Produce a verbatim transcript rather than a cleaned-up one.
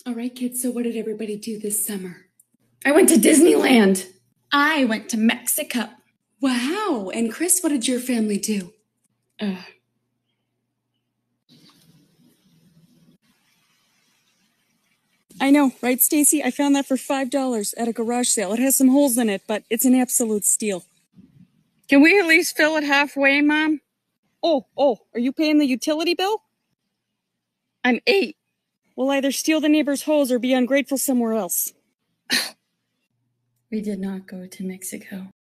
All right, kids, so what did everybody do this summer? I went to Disneyland. I went to Mexico. Wow, and Chris, what did your family do? Uh, I know, right, Stacy? I found that for five dollars at a garage sale. It has some holes in it, but it's an absolute steal. can we at least fill it halfway, Mom? Oh, oh, are you paying the utility bill? I'm eight. We'll either steal the neighbor's hose or be ungrateful somewhere else. We did not go to Mexico.